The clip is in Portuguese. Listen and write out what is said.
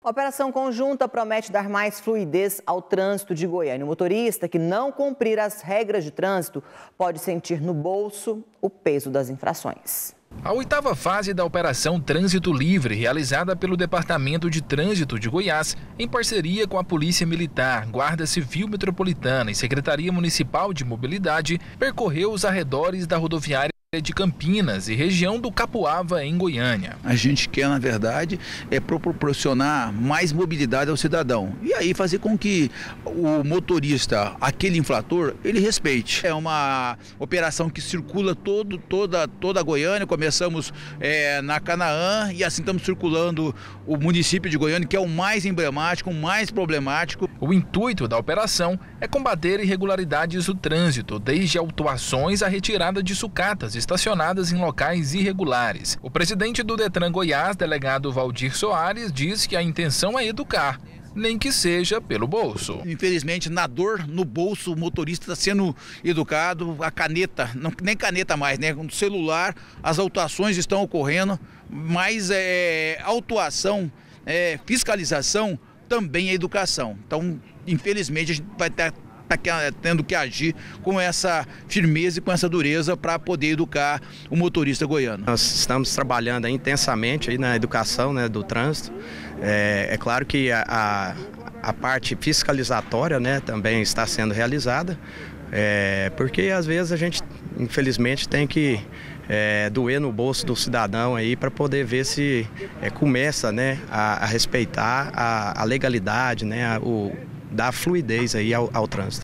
A operação conjunta promete dar mais fluidez ao trânsito de Goiânia. O motorista que não cumprir as regras de trânsito pode sentir no bolso o peso das infrações. A 8ª fase da Operação Trânsito Livre, realizada pelo Departamento de Trânsito de Goiás, em parceria com a Polícia Militar, Guarda Civil Metropolitana e Secretaria Municipal de Mobilidade, percorreu os arredores da rodoviária de Campinas e região do Capuava, em Goiânia. A gente quer, na verdade, proporcionar mais mobilidade ao cidadão e aí fazer com que o motorista, aquele infrator, ele respeite. É uma operação que circula toda a Goiânia. Começamos na Canaã e assim estamos circulando o município de Goiânia, que é o mais emblemático, o mais problemático. O intuito da operação é combater irregularidades do trânsito, desde autuações à retirada de sucatas estacionadas em locais irregulares. O presidente do Detran Goiás, delegado Valdir Soares, diz que a intenção é educar, nem que seja pelo bolso. Infelizmente, na dor, no bolso, o motorista está sendo educado, a caneta, não, nem caneta mais, né? Com o celular, as autuações estão ocorrendo, mas autuação, fiscalização também é educação. Então, infelizmente, a gente vai estar tendo que agir com essa firmeza e com essa dureza para poder educar o motorista goiano. Nós estamos trabalhando intensamente aí na educação, né, do trânsito. É claro que a parte fiscalizatória, né, também está sendo realizada, porque às vezes a gente, infelizmente, tem que doer no bolso do cidadão aí para poder ver se começa, né, a respeitar a legalidade, né, dar fluidez aí ao trânsito.